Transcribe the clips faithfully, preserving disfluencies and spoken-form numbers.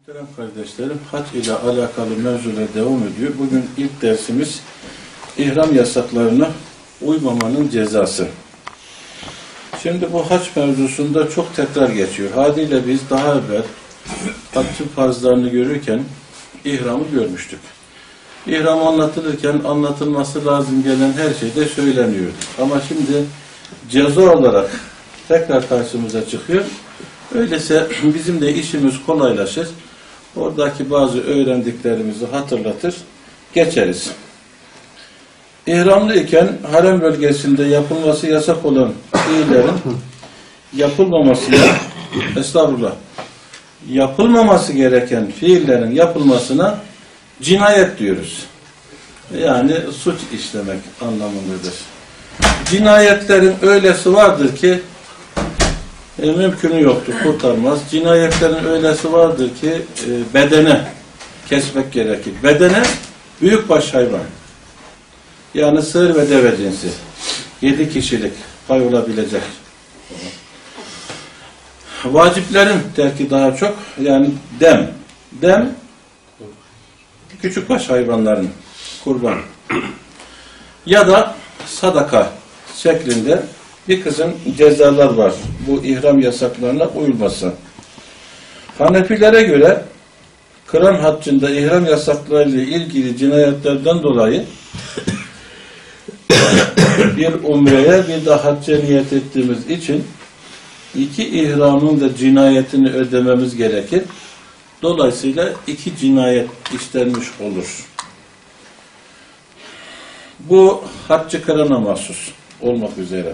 Muhterem kardeşlerim, hac ile alakalı mevzular devam ediyor. Bugün ilk dersimiz ihram yasaklarına uymamanın cezası. Şimdi bu hac mevzusunda çok tekrar geçiyor. Haliyle biz daha evvel haccın farzlarını görürken ihramı görmüştük. İhram anlatılırken anlatılması lazım gelen her şey de söyleniyordu. Ama şimdi ceza olarak tekrar karşımıza çıkıyor. Öyleyse bizim de işimiz kolaylaşır. Oradaki bazı öğrendiklerimizi hatırlatır, geçeriz. İhramlıyken harem bölgesinde yapılması yasak olan fiillerin yapılmamasına, estağfurullah, yapılmaması gereken fiillerin yapılmasına cinayet diyoruz. Yani suç işlemek anlamındadır. Cinayetlerin öylesi vardır ki E, mümkünü yoktur, kurtarmaz. Cinayetlerin öylesi vardır ki e, bedene kesmek gerekir. Bedene büyükbaş hayvan. Yani sığır ve deve cinsi. Yedi kişilik pay olabilecek. Vaciplerin terki daha çok. Yani dem. Dem küçükbaş hayvanların kurban. Ya da sadaka şeklinde bir kısım cezalar var. Bu ihram yasaklarına uyulması. Hanefilere göre Kıran haccında ihram yasaklarıyla ilgili cinayetlerden dolayı bir umreye bir de hacca niyet ettiğimiz için iki ihramın da cinayetini ödememiz gerekir. Dolayısıyla iki cinayet işlenmiş olur. Bu haccı kırana mahsus olmak üzere.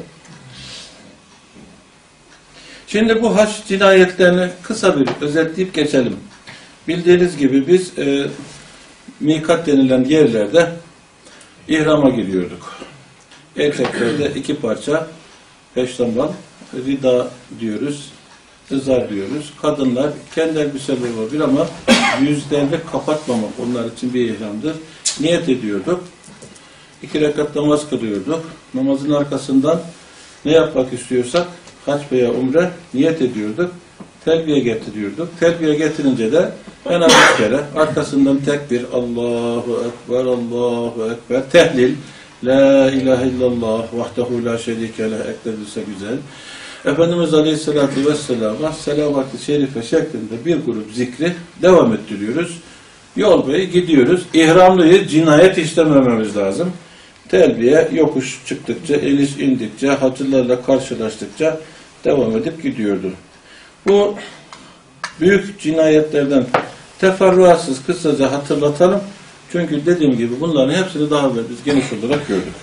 Şimdi bu hac cinayetlerini kısa bir özetleyip geçelim. Bildiğiniz gibi biz e, mikat denilen yerlerde ihrama giriyorduk. Erkeklerde iki parça peştemal, rida diyoruz, ızar diyoruz. Kadınlar kendi elbiseleri olabilir ama yüzlerini kapatmamak onlar için bir ihramdır. Niyet ediyorduk. İki rekat namaz kılıyorduk. Namazın arkasından ne yapmak istiyorsak hac veya umre niyet ediyorduk. Telbiye getiriyorduk. Telbiye getirince de en az bir kere arkasından tekbir, Allahu Ekber, Allahu Ekber, tehlil, La ilahe illallah, vahdehu la şerike leh ekledilse güzel. Efendimiz Aleyhisselatü Vesselam'a selavat-ı şerife şeklinde bir grup zikri devam ettiriyoruz. Yol boyu gidiyoruz. İhramlıyı cinayet işlemememiz lazım. Telbiye yokuş çıktıkça, eliş indikçe, hacılarla karşılaştıkça devam edip gidiyordu. Bu büyük cinayetlerden teferruatsız kısaca hatırlatalım. Çünkü dediğim gibi bunların hepsini daha evvel biz geniş olarak gördük.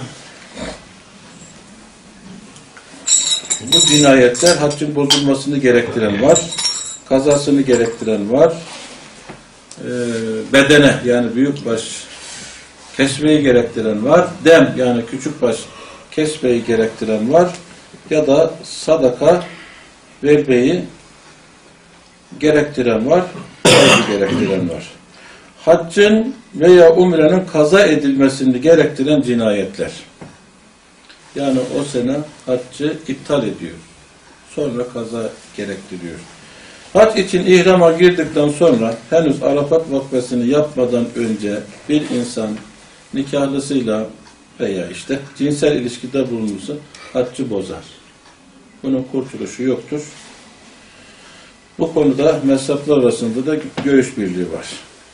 Bu cinayetler haccın bozulmasını gerektiren var, kazasını gerektiren var, e, bedene yani büyükbaş kesmeyi gerektiren var, dem yani küçükbaş kesmeyi gerektiren var ya da sadaka vermeyi gerektiren var, gerektiren var. Haccın veya umrenin kaza edilmesini gerektiren cinayetler. Yani o sene haccı iptal ediyor. Sonra kaza gerektiriyor. Hac için ihrama girdikten sonra henüz Arafat vakfesini yapmadan önce bir insan nikahlısıyla veya işte cinsel ilişkide bulunursa haccı bozar. Bunun kurtuluşu yoktur. Bu konuda mezhepler arasında da görüş birliği var.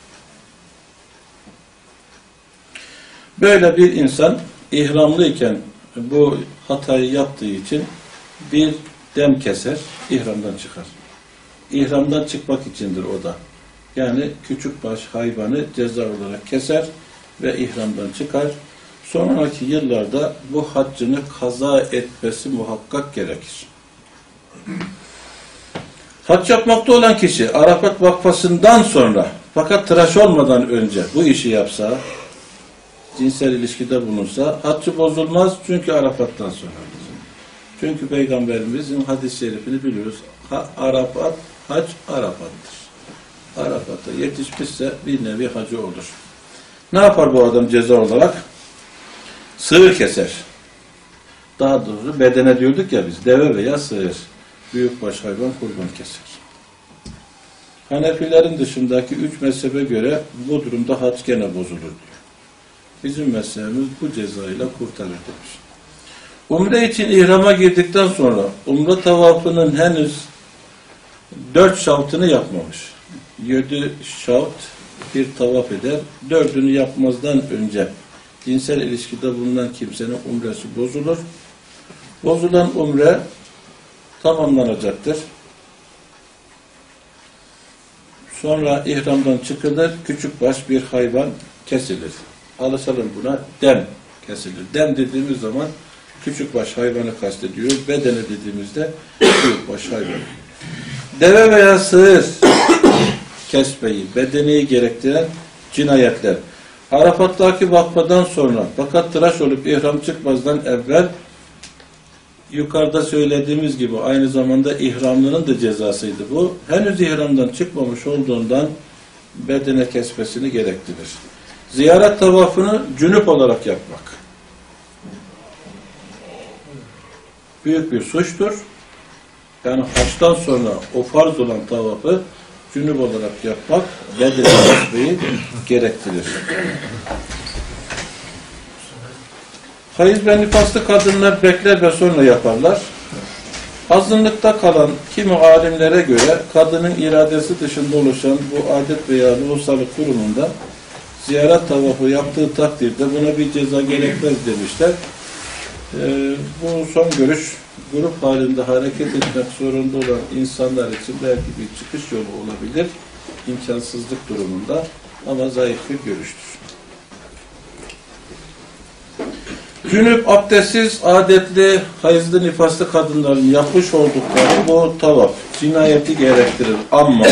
Böyle bir insan ihramlıyken bu hatayı yaptığı için bir dem keser, ihramdan çıkar. İhramdan çıkmak içindir o da. Yani küçükbaş hayvanı ceza olarak keser ve ihramdan çıkar. Sonraki yıllarda bu haccını kaza etmesi muhakkak gerekir. Hac yapmakta olan kişi Arafat vakfasından sonra fakat tıraş olmadan önce bu işi yapsa, cinsel ilişkide bulunsa haccı bozulmaz çünkü Arafat'tan sonra. Çünkü Peygamberimizin hadis-i şerifini biliyoruz. Ha, Arafat, hac Arafat'tır. Arafat'a yetişmişse bir nevi hacı olur. Ne yapar bu adam ceza olarak? Sığır keser. Daha doğrusu bedene diyorduk ya biz, deve veya sığır. Büyükbaş hayvan kurban keser. Hanefilerin dışındaki üç mezhebe göre bu durumda hac gene bozulur diyor. Bizim mezhebimiz bu cezayla kurtarır demiş. Umre için ihrama girdikten sonra umre tavafının henüz dört şavtını yapmamış. Yedi şavt bir tavaf eder. Dördünü yapmazdan önce cinsel ilişkide bulunan kimsenin umresi bozulur. Bozulan umre tamamlanacaktır. Sonra ihramdan çıkılır, küçükbaş bir hayvan kesilir. Alışalım buna, dem kesilir. Dem dediğimiz zaman küçükbaş hayvanı kastediyor. Bedene dediğimizde büyükbaş hayvan. Deve veya sığır kesmeyi, bedeni gerektiren cinayetler. Arafat'taki vakfadan sonra fakat tıraş olup ihram çıkmazdan evvel yukarıda söylediğimiz gibi aynı zamanda ihramlının da cezasıydı bu. Henüz ihramdan çıkmamış olduğundan bedene kesmesini gerektirir. Ziyaret tavafını cünüp olarak yapmak büyük bir suçtur. Yani haçtan sonra o farz olan tavafı cünüp olarak yapmak bedene kesmeyi gerektirir. Hayız ve nifaslı kadınlar bekler ve sonra yaparlar. Azınlıkta kalan kimi alimlere göre kadının iradesi dışında oluşan bu adet veya lohusalık durumunda ziyaret tavafı yaptığı takdirde buna bir ceza gerekmez demişler. Ee, bu son görüş grup halinde hareket etmek zorunda olan insanlar için belki bir çıkış yolu olabilir. İmkansızlık durumunda ama zayıf bir görüştür. Cünüp, abdestsiz, adetli, hayızlı, nifaslı kadınların yapmış oldukları bu tavaf cinayeti gerektirir. Ama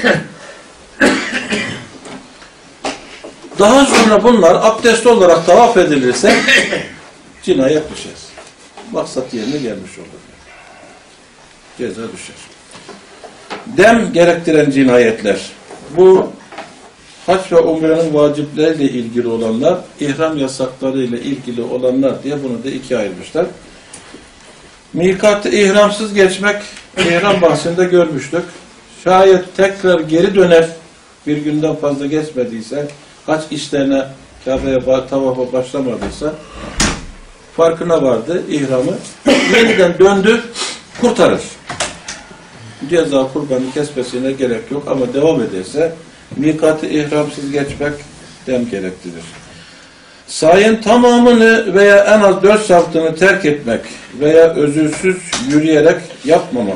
daha sonra bunlar abdestli olarak tavaf edilirse cinayet düşer. Maksat yerine gelmiş olur. Ceza düşer. Dem gerektiren cinayetler. Bu hac ve umrenin vacipleriyle ilgili olanlar, ihram yasaklarıyla ilgili olanlar diye bunu da ikiye ayırmışlar. Mikatı ihramsız geçmek, ihram bahsinde görmüştük. Şayet tekrar geri döner, bir günden fazla geçmediyse, kaç işlerine, Kabe'ye, tavafa başlamadıysa, farkına vardı ihramı, yeniden döndü, kurtarır. Ceza kurbanı kesmesine gerek yok ama devam ederse, mikatı ihramsız geçmek dem gerektirir. Sayın tamamını veya en az dört şartını terk etmek veya özürsüz yürüyerek yapmamak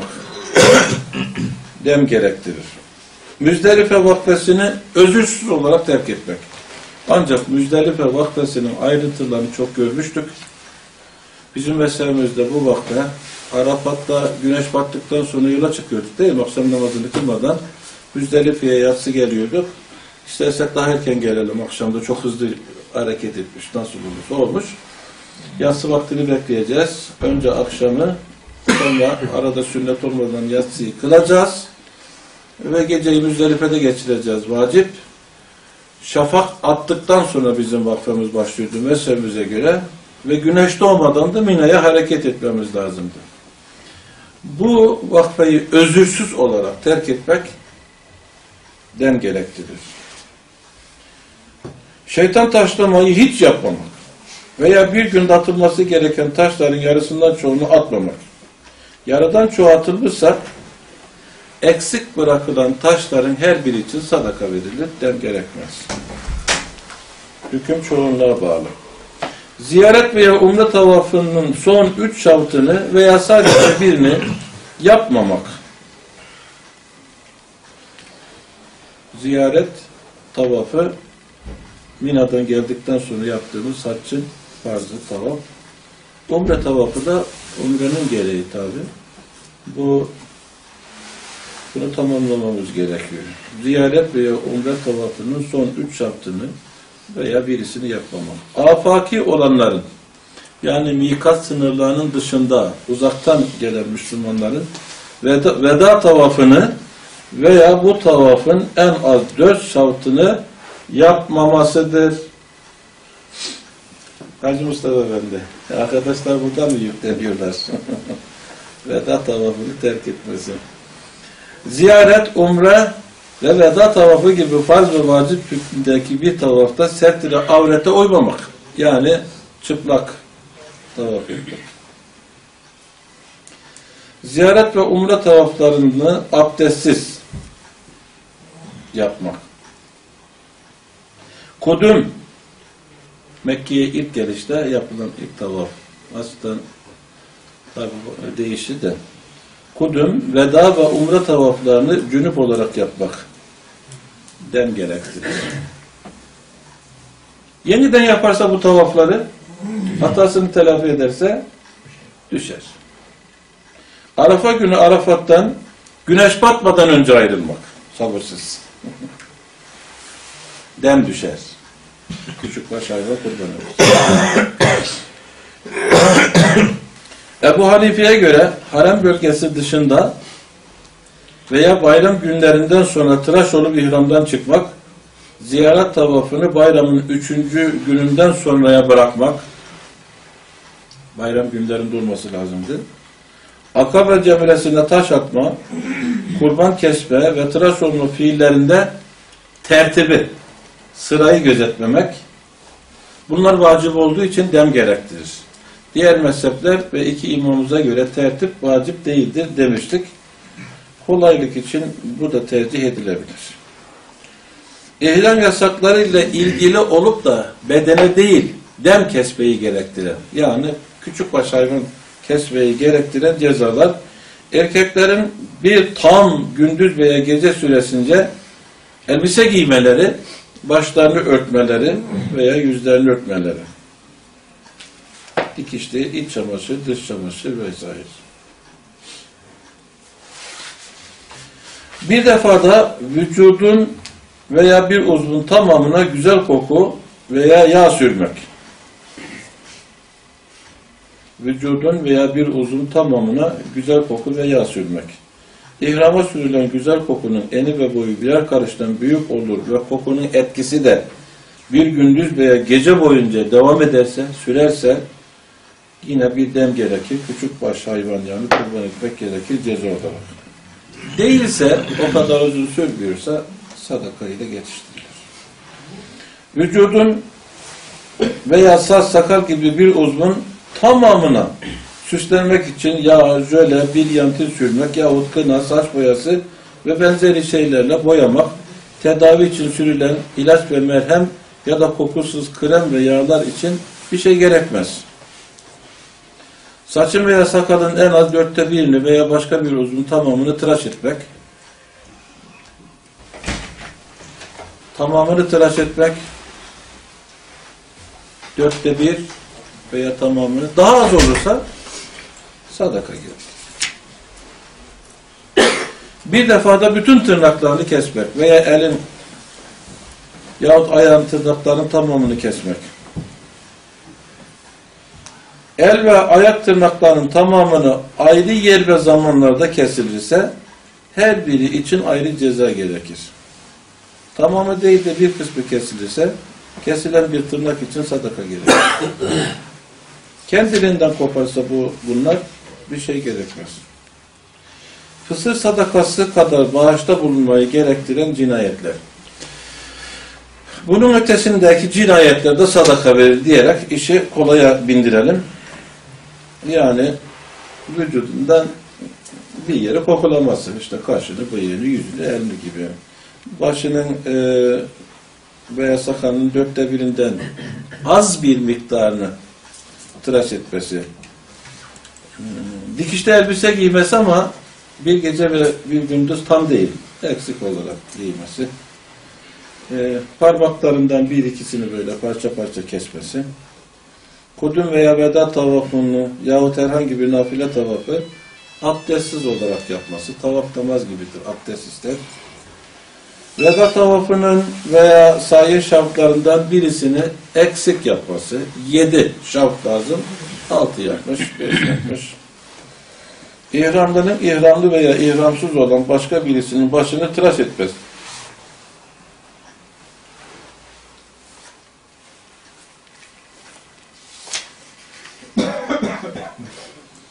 dem gerektirir. Müzdelife vakfesini özürsüz olarak terk etmek. Ancak Müzdelife vakfesinin ayrıntılarını çok görmüştük. Bizim mezhebimizde bu vakfe Arafat'ta güneş battıktan sonra yola çıkıyorduk değil mi? Akşam namazını kılmadan Müzdelife'ye yatsı geliyorduk. İstersek daha erken gelelim. Akşamda çok hızlı hareket etmiş. Nasıl olursa olmuş. Yatsı vaktini bekleyeceğiz. Önce akşamı, sonra arada sünnet olmadan yatsıyı kılacağız. Ve geceyi Müzdelife'de geçireceğiz. Vacip. Şafak attıktan sonra bizim vakfemiz başlıyordu mezhebimize göre. Ve güneş doğmadan da Mina'ya hareket etmemiz lazımdı. Bu vakfeyi özürsüz olarak terk etmek den gerektirir. Şeytan taşlamayı hiç yapmamak veya bir günde atılması gereken taşların yarısından çoğunu atmamak. Yarıdan çoğu atılmışsa eksik bırakılan taşların her biri için sadaka verilir den gerekmez. Hüküm çoğunluğa bağlı. Ziyaret veya umre tavafının son üç şartını veya sadece birini yapmamak. Ziyaret tavafı Mina'dan geldikten sonra yaptığımız haccın farzı tavaf. Umre tavafı da umrenin gereği tabi. Bu bunu tamamlamamız gerekiyor. Ziyaret veya umre tavafının son üç şartını veya birisini yapmamak. Afaki olanların yani mikat sınırlarının dışında uzaktan gelen Müslümanların veda, veda tavafını veya bu tavafın en az dört şartını yapmamasıdır. Hacı Mustafa Efendi. Arkadaşlar burada mı yükleniyorlar? Veda tavafını terk etmesi. Ziyaret, umre ve veda tavafı gibi farz ve vacip hükmündeki bir tavafta sertire avrete uymamak. Yani çıplak tavaf etmek. Ziyaret ve umre tavaflarını abdestsiz yapmak. Kudüm, Mekke'ye ilk gelişte yapılan ilk tavaf. Aslında tabi değişti de. Kudüm, veda ve umre tavaflarını cünüp olarak yapmak dem gerektirir. Yeniden yaparsa bu tavafları, hatasını telafi ederse düşer. Arafa günü Arafat'tan güneş batmadan önce ayrılmak. Sabırsız. Dem düşer. Küçük baş hayvan kurban olur. Ebu Hanife'ye göre harem bölgesi dışında veya bayram günlerinden sonra tıraş olup ihramdan çıkmak, ziyaret tavafını bayramın üçüncü gününden sonraya bırakmak, bayram günlerinde olması lazımdı. Akabe cemresine taş atma, kurban kesme ve tıraş olma fiillerinde tertibi, sırayı gözetmemek, bunlar vacip olduğu için dem gerektirir. Diğer mezhepler ve iki imamımıza göre tertip vacip değildir demiştik. Kolaylık için bu da tercih edilebilir. İhram yasaklarıyla ilgili olup da bedene değil, dem kesmeyi gerektiren, yani küçükbaş hayvan kesmeyi gerektiren cezalar, erkeklerin bir tam gündüz veya gece süresince elbise giymeleri, başlarını örtmeleri veya yüzlerini örtmeleri. Dikişli, iç çamaşır, dış çamaşır vesaire. Bir defada vücudun veya bir uzvun tamamına güzel koku veya yağ sürmek. Vücudun veya bir uzvun tamamına güzel koku ve yağ sürmek. İhrama sürülen güzel kokunun eni ve boyu birer karıştan büyük olur ve kokunun etkisi de bir gündüz veya gece boyunca devam ederse, sürerse yine bir dem gerekir. Küçük baş hayvan yani kurban etmek gerekir ceza olarak. Değilse, o kadar uzun sürmüyorsa sadakayı da geçiştirilir. Vücudun veya saç sakal gibi bir uzvun tamamına süslenmek için yağ, jöle, bilyantin sürmek yahut kına, saç boyası ve benzeri şeylerle boyamak, tedavi için sürülen ilaç ve merhem ya da kokusuz krem ve yağlar için bir şey gerekmez. Saçın veya sakalın en az dörtte birini veya başka bir uzvun tamamını tıraş etmek, tamamını tıraş etmek, dörtte bir veya tamamını, daha az olursa sadaka gerekir. Bir defada bütün tırnaklarını kesmek veya elin yahut ayağın tırnaklarının tamamını kesmek. El ve ayak tırnaklarının tamamını ayrı yer ve zamanlarda kesilirse her biri için ayrı ceza gerekir. Tamamı değil de bir kısmı kesilirse kesilen bir tırnak için sadaka gerekir. Kendiliğinden koparsa bu bunlar bir şey gerekmez. Fısır sadakası kadar bağışta bulunmayı gerektiren cinayetler. Bunun ötesindeki cinayetlerde sadaka verir diyerek işi kolaya bindirelim. Yani vücudundan bir yere kokulamasın. İşte kaşını, bıyığını, yüzünü, elini gibi. Başının e, veya sakalının dörtte birinden az bir miktarını tıraş etmesi. Dikişli elbise giymesi ama bir gece ve bir gündüz tam değil. Eksik olarak giymesi. E, parmaklarından bir ikisini böyle parça parça kesmesi. Kudüm veya veda tavafını yahut herhangi bir nafile tavafı abdestsiz olarak yapması. Tavaf namaz gibidir. Abdest ister. Veda tavafının veya sair şartlarından birisini eksik yapması. Yedi şart lazım. Altı yapmış, beş yapmış. İhramlının ihramlı veya ihramsız olan başka birisinin başını tıraş etmez.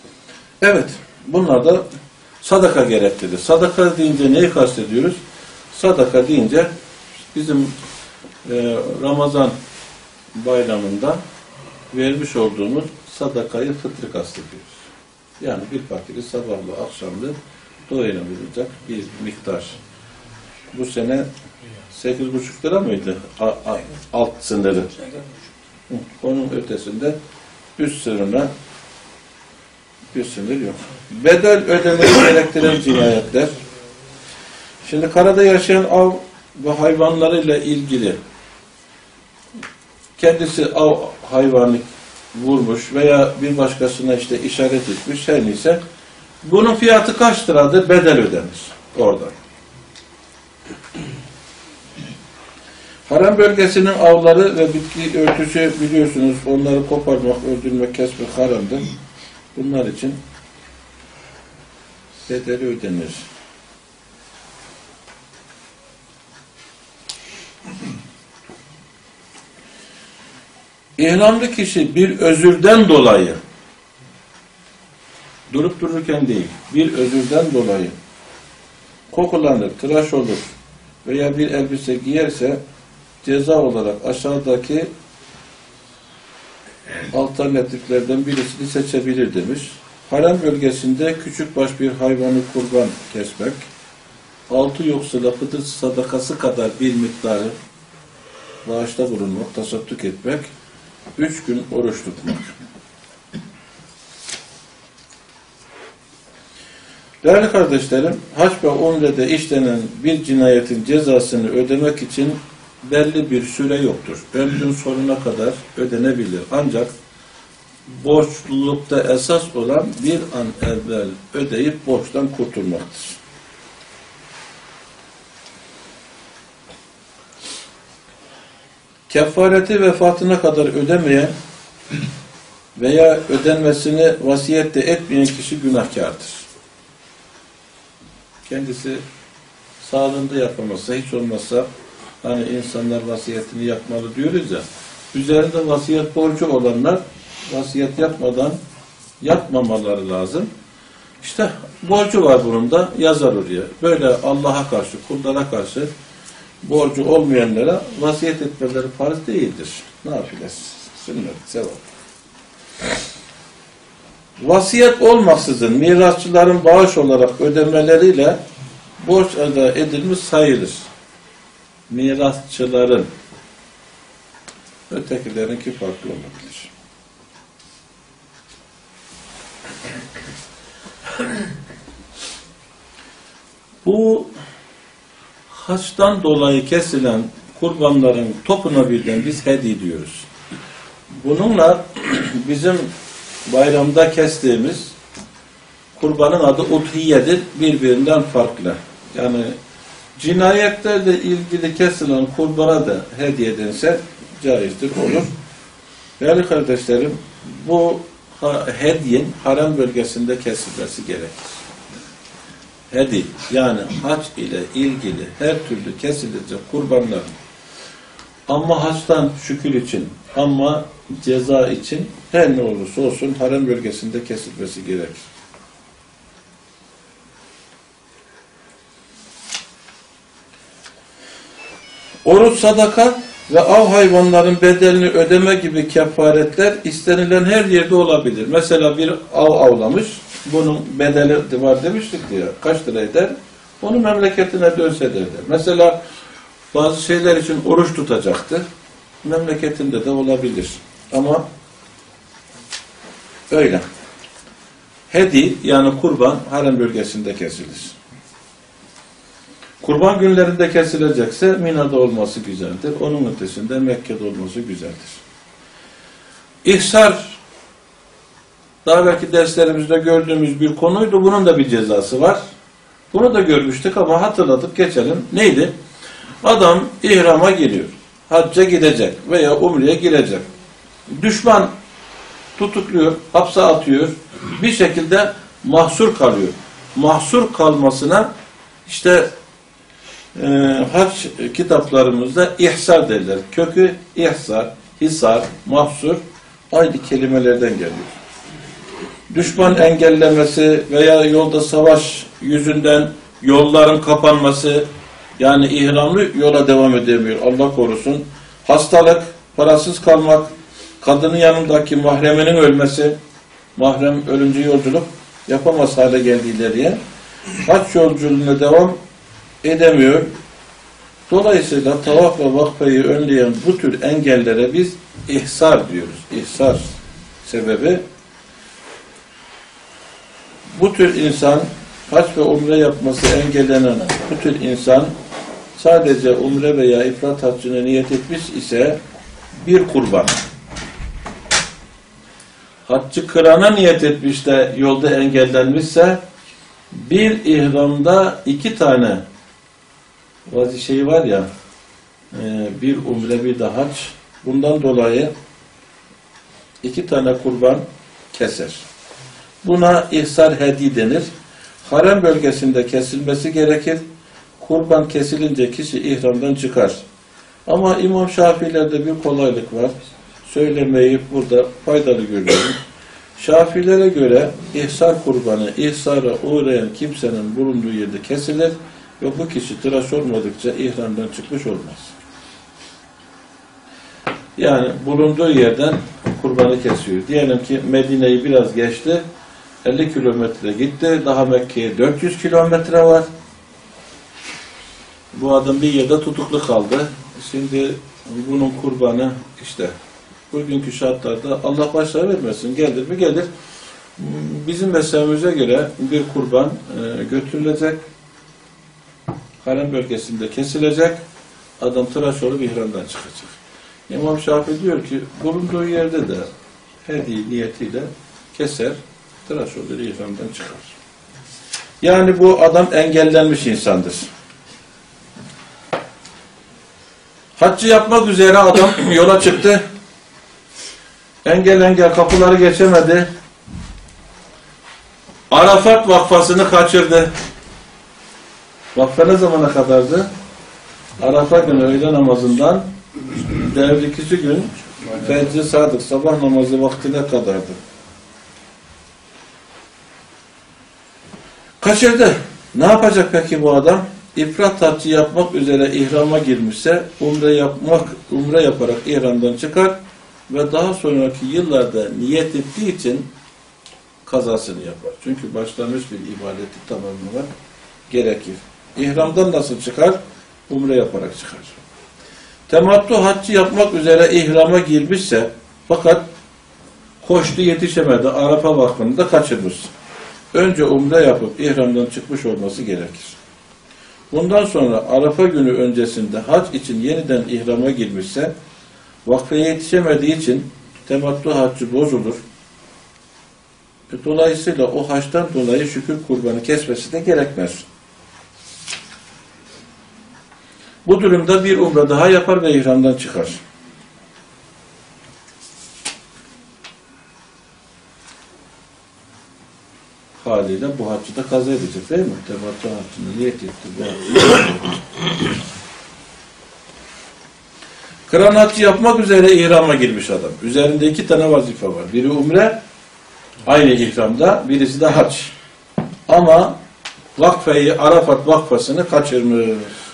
Evet, bunlar da sadaka gerektirir. Sadaka deyince neyi kastediyoruz? Sadaka deyince bizim e, Ramazan bayramında vermiş olduğumuz sadakayı fıtrı kastediyoruz. Yani bir fakiri sabahlı akşamlı doyurabilecek bir miktar. Bu sene sekiz buçuk lira mıydı a, a, alt sınırı? Onun ötesinde üst sınırına bir sınır yok. Bedel ödemeyi gerektiren cinayetler. Şimdi karada yaşayan av ve hayvanlarıyla ilgili kendisi av hayvanı vurmuş veya bir başkasına işte işaret etmiş her neyse bunun fiyatı kaç liradır? Bedel ödenir oradan. Haram bölgesinin avları ve bitki örtüsü biliyorsunuz onları koparmak, öldürmek, kesmek haramdır. Bunlar için bedeli ödenir. İhramlı kişi bir özürden dolayı durup dururken değil, bir özürden dolayı kokulanır, tıraş olur veya bir elbise giyerse ceza olarak aşağıdaki alternatiflerden birisini seçebilir demiş. Harem bölgesinde küçükbaş bir hayvanı kurban kesmek, altı yoksula fıtır sadakası kadar bir miktarı bağışta bulunmak, tasadduk etmek, üç gün oruç tutmak. Değerli kardeşlerim, hac ve umrede işlenen bir cinayetin cezasını ödemek için belli bir süre yoktur. Ömrün sonuna kadar ödenebilir. Ancak borçlulukta esas olan bir an evvel ödeyip borçtan kurtulmaktır. Kefareti vefatına kadar ödemeyen veya ödenmesini vasiyette etmeyen kişi günahkardır. Kendisi sağlığında yapamazsa, hiç olmazsa hani insanlar vasiyetini yapmalı diyoruz ya, üzerinde vasiyet borcu olanlar vasiyet yapmadan yapmamaları lazım. İşte borcu var bunun da yazar oraya. Böyle Allah'a karşı, kullara karşı borcu olmayanlara vasiyet etmeleri farz değildir. Nafile, sünnet, sevap. Vasiyet olmaksızın mirasçıların bağış olarak ödemeleriyle borç eda edilmiş sayılır. Mirasçıların, ötekilerinki farklı olabilir. Bu haçtan dolayı kesilen kurbanların topuna birden biz hediye diyoruz. Bununla bizim bayramda kestiğimiz kurbanın adı udhiyedir, birbirinden farklı. Yani cinayetlerle ilgili kesilen kurbana da hediye edilse caizdir, olur. Değerli kardeşlerim, bu hediyenin harem bölgesinde kesilmesi gerekir. Hediye, yani hac ile ilgili her türlü kesilecek kurbanların ama haçtan şükür için, ama ceza için her ne olursa olsun harem bölgesinde kesilmesi gerekir. Oruç, sadaka ve av hayvanların bedelini ödeme gibi kefaretler istenilen her yerde olabilir. Mesela bir av avlamış, bunun bedeli var demiştik diye, kaç lira eder? Onu memleketine dönse derler. Mesela bazı şeyler için oruç tutacaktı. Memleketinde de olabilir. Ama öyle. Hedi, yani kurban harem bölgesinde kesilir. Kurban günlerinde kesilecekse Mina'da olması güzeldir. Onun ötesinde Mekke'de olması güzeldir. İhsar, daha belki derslerimizde gördüğümüz bir konuydu. Bunun da bir cezası var. Bunu da görmüştük ama hatırlatıp geçelim. Neydi? Adam ihrama giriyor. Hacca gidecek veya umreye girecek. Düşman tutukluyor, hapse atıyor. Bir şekilde mahsur kalıyor. Mahsur kalmasına işte e, hac kitaplarımızda ihsar derler. Kökü ihsar, hisar, mahsur aynı kelimelerden geliyor. Düşman engellemesi veya yolda savaş yüzünden yolların kapanması Yani ihramlı yola devam edemiyor. Allah korusun. Hastalık, parasız kalmak, kadının yanındaki mahreminin ölmesi, mahrem ölümcü yolculuk yapamaz hale geldi ileriye. Hac yolculuğuna devam edemiyor. Dolayısıyla tavaf ve vakfayı önleyen bu tür engellere biz ihsar diyoruz. İhsar sebebi bu tür insan, hac ve umre yapması engellenen bu tür insan sadece umre veya ifrat haccına niyet etmiş ise bir kurban. Haccı kırana niyet etmiş de yolda engellenmişse bir ihramda iki tane vazi şeyi var ya, bir umre bir de hac, bundan dolayı iki tane kurban keser. Buna ihsar hedi denir. Harem bölgesinde kesilmesi gerekir. Kurban kesilince kişi ihramdan çıkar. Ama İmam Şafii'lerde bir kolaylık var. Söylemeyi burada faydalı görüyorum. Şafilere göre ihsar kurbanı, ihsara uğrayan kimsenin bulunduğu yerde kesilir ve bu kişi tıraş olmadıkça ihramdan çıkmış olmaz. Yani bulunduğu yerden kurbanı kesiyor. Diyelim ki Medine'yi biraz geçti, elli kilometre gitti, daha Mekke'ye dört yüz kilometre var. Bu adam bir yerde tutuklu kaldı. Şimdi bunun kurbanı işte bugünkü şartlarda Allah başına vermesin. Gelir mi? Gelir. Bizim mezhebimize göre bir kurban e, götürülecek. Harem bölgesinde kesilecek. Adam tıraş olup ihramdan çıkacak. İmam Şafii diyor ki bulunduğu yerde de hediye niyetiyle keser, tıraş olur, ihramdan çıkar. Yani bu adam engellenmiş insandır. Haccı yapmak üzere adam yola çıktı. Engel engel kapıları geçemedi. Arafat vakfasını kaçırdı. Vakfa ne zamana kadardı? Arafat günü öğle namazından devrekisi gün fecr sadık sabah namazı vaktine kadardı. Kaçırdı. Ne yapacak peki bu adam? İfrat haccı yapmak üzere ihrama girmişse umre yapmak, umre yaparak ihramdan çıkar ve daha sonraki yıllarda niyet ettiği için kazasını yapar. Çünkü başlamış bir ibadeti tamamlamak gerekir. İhramdan nasıl çıkar? Umre yaparak çıkar. Temattu haccı yapmak üzere ihrama girmişse fakat koştu yetişemedi, Arafa vakfını da kaçırmış. Önce umre yapıp ihramdan çıkmış olması gerekir. Bundan sonra Arafa günü öncesinde hac için yeniden ihrama girmişse vakfeye yetişemediği için temattu haccı bozulur. Dolayısıyla o haçtan dolayı şükür kurbanı kesmesi de gerekmez. Bu durumda bir umre daha yapar ve ihramdan çıkar. Haliyle bu haccı da kaza edecek değil mi? Temattu haccını niyet etti. Bu haccı Kıran haccı yapmak üzere ihrama girmiş adam. Üzerinde iki tane vazife var. Biri umre, aynı ihramda, birisi de hac. Ama vakfeyi, Arafat vakfasını kaçırmış.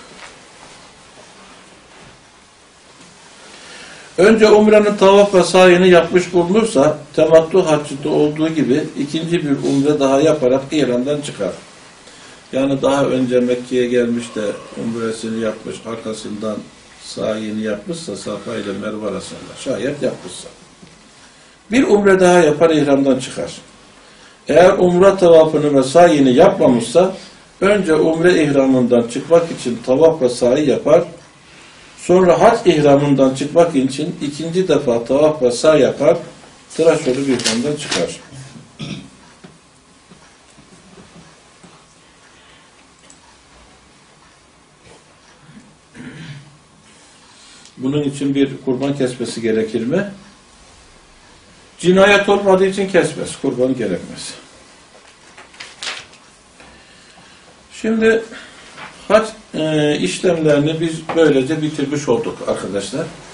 Önce umrenin tavaf ve sayını yapmış bulunursa, temattu haccında olduğu gibi ikinci bir umre daha yaparak İran'dan çıkar. Yani daha önce Mekke'ye gelmiş de umresini yapmış, arkasından sayını yapmışsa, Safa ile Merve arasında, şayet yapmışsa. Bir umre daha yapar, ihramdan çıkar. Eğer umre tavafını ve sayını yapmamışsa, önce umre ihramından çıkmak için tavaf ve sahi yapar, sonra hac ihramından çıkmak için ikinci defa tavaf ve sahi yapar, tıraş olup ihramdan çıkar. Bunun için bir kurban kesmesi gerekir mi? Cinayet olmadığı için kesmez. Kurban gerekmez. Şimdi hac e, işlemlerini biz böylece bitirmiş olduk arkadaşlar.